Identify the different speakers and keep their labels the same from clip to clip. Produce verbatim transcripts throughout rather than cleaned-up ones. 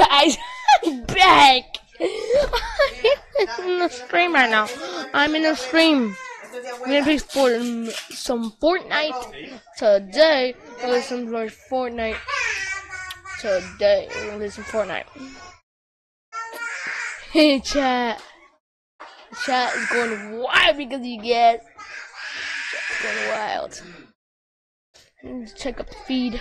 Speaker 1: guys, I'm back. I'm in the stream right now. I'm in a stream. We're gonna play for some Fortnite today. We're gonna play some Fortnite today. We're gonna play some Fortnite. Hey chat, chat is going wild because you get. Chat's going wild. Let's check up the feed.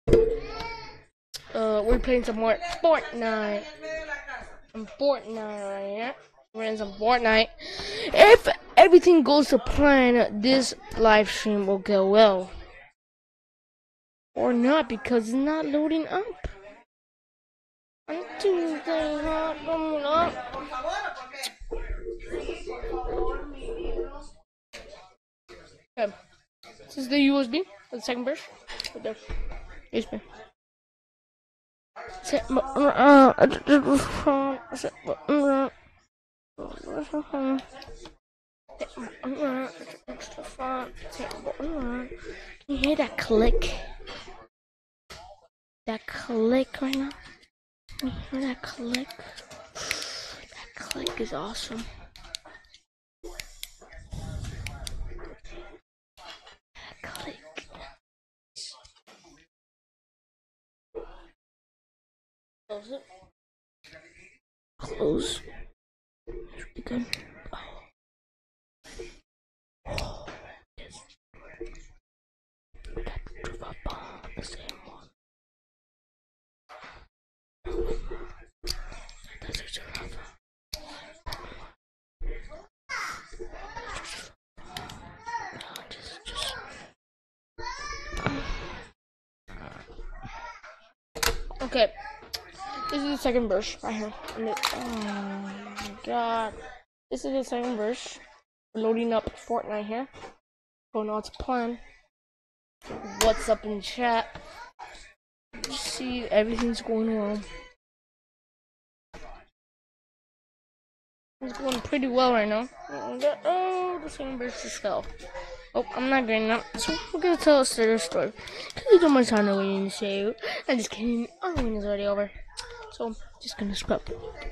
Speaker 1: Uh, we're playing some more Fortnite. Some Fortnite right here. We're in some Fortnite. If everything goes to plan, this live stream will go well. Or not, because it's not loading up. Until it's not coming up. Okay. This is the U S B. The second verse. Right there. U S B. Can you hear that click? That click right now? Can you hear that click? That click is awesome. That click. Close it. Close. Should be good. Oh. Yes. That drop on the same one. That's a giraffe. Just, just. Okay. This is the second verse right here. Oh my god. This is the second verse. We're loading up Fortnite here. Going on to plan. What's up in chat? See, everything's going well. It's going pretty well right now. Oh, the second verse is hell. Oh, I'm not getting that. So we're gonna tell a story. Because you don't much time to wait and say. I'm just kidding. Our win is already over. So I'm just gonna scrub.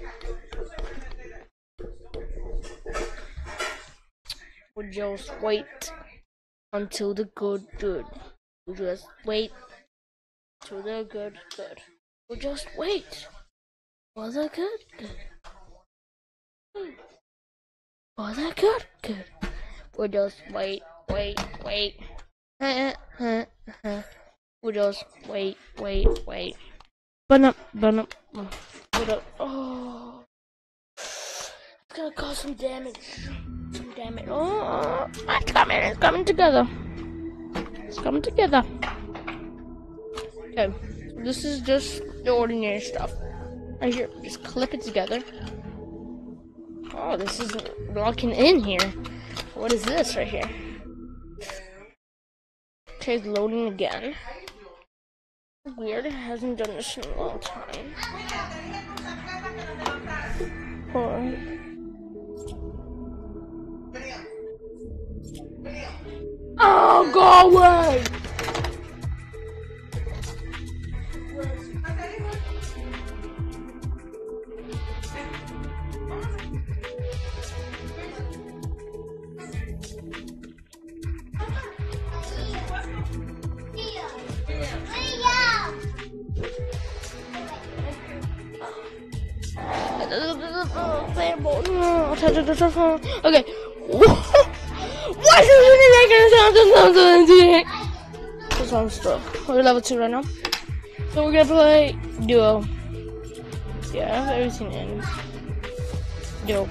Speaker 1: We'll just wait until the good good. We'll just wait till the good good. We'll just wait for the good good. For the good good. We'll just wait, wait, wait. We'll just wait, wait, wait. Burn up, burn up, burn up. Oh, it's gonna cause some damage. Some damage. Oh, it's coming, it's coming together. It's coming together. Okay, this is just the ordinary stuff. Right here, just clip it together. Oh, this is locking in here. What is this right here? Okay, it's loading again. Weird, it hasn't done this in a long time. Oh, oh go away! Okay. Why is it making some stuff? We're level two right now. So we're gonna play duo. Yeah, everything ends. Duo.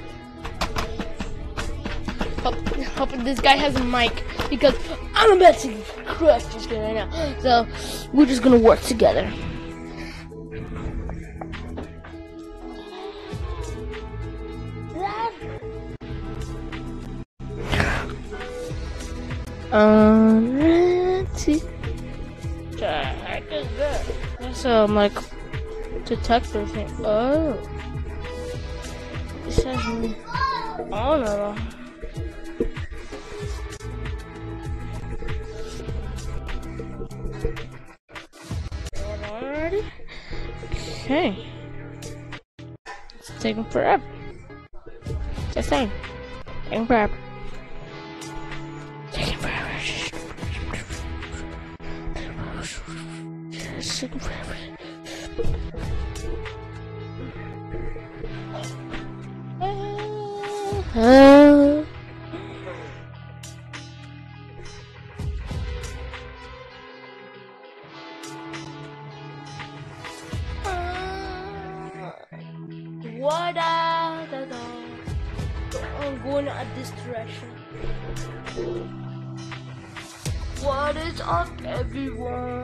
Speaker 1: Hope, hope this guy has a mic because I'm about to crush this guy right now. So we're just gonna work together. Um, heck is that? That's um like detector thing. Oh, it says oh no no. Already? Okay. It's taking forever. Just saying. Taking forever. Taking forever. It's taking forever. Uh, What uh, da, da. I'm going at this direction. What is up, everyone?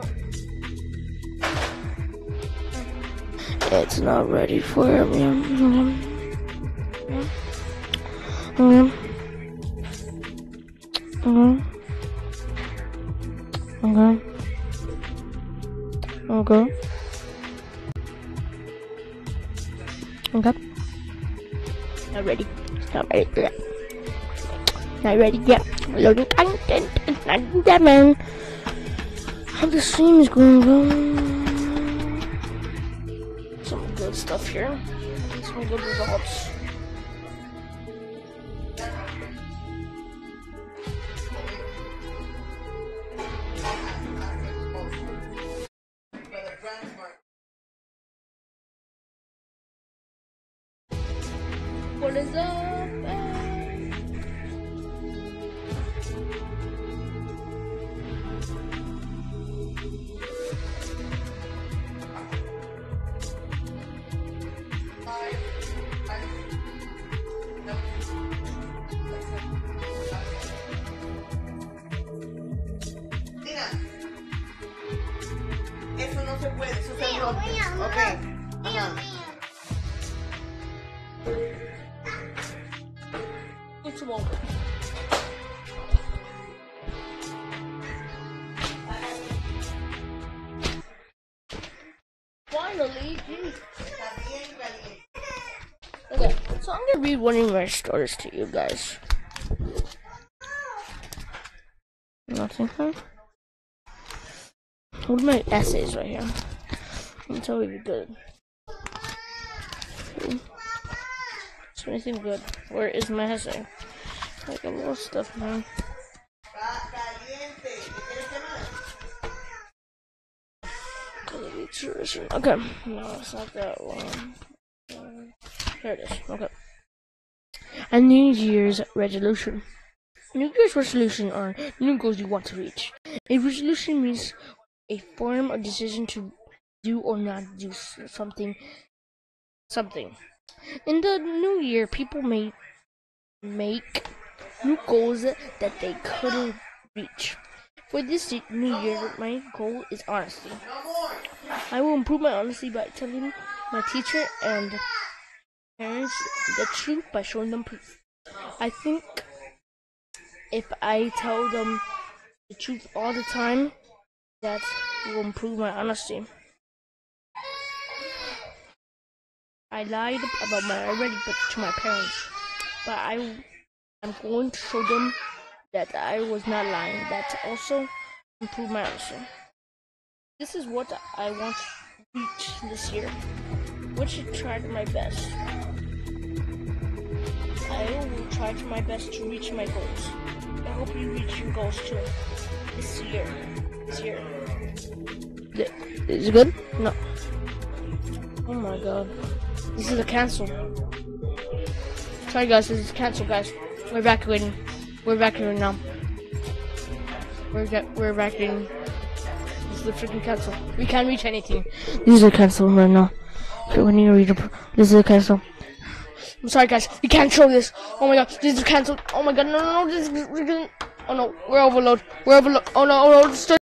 Speaker 1: It's not ready for me. Okay. Okay. Okay. Okay. Okay. Not ready. Not ready yet. Not ready yet. Loading content. It's not that man. How the stream is going on. Some good stuff here. Some good results. What is up?
Speaker 2: Eso no se puede, eso se rompe. Ok. Ajá.
Speaker 1: It's a moment. Finally, okay, so I'm gonna read one of my stories to you guys. Nothing, huh? What are my essays right here? I'm tell you good. Is there anything good? Where is my essay? Like a little stuff, man. Okay, no, it's not that one. Here it is. Okay. A New Year's resolution. New Year's resolution are new goals you want to reach. A resolution means a form or decision to do or not do something. Something. In the new year, people may make new goals that they couldn't reach. For this new year, my goal is honesty. I will improve my honesty by telling my teacher and parents the truth by showing them proof. I think if I tell them the truth all the time, that will improve my honesty. I lied about my already but to my parents, but I am going to show them that I was not lying. That also improve my honesty. This is what I want to reach this year, which I tried my best. I will try to my best to reach my goals. I hope you reach your goals too. This year. This year. Is it good? No. Oh my god. This is a cancel. Sorry guys, this is cancel guys. We're evacuating. We're evacuating now. We're we're evacuating. This is the freaking cancel. We can't reach anything. This is a cancel right now. Okay, we need to read a, this is a cancel. I'm sorry guys, we can't show this. Oh my god, this is cancelled. Oh my god, no no no, this is, oh no, we're overload. We're overload. Oh no, oh no,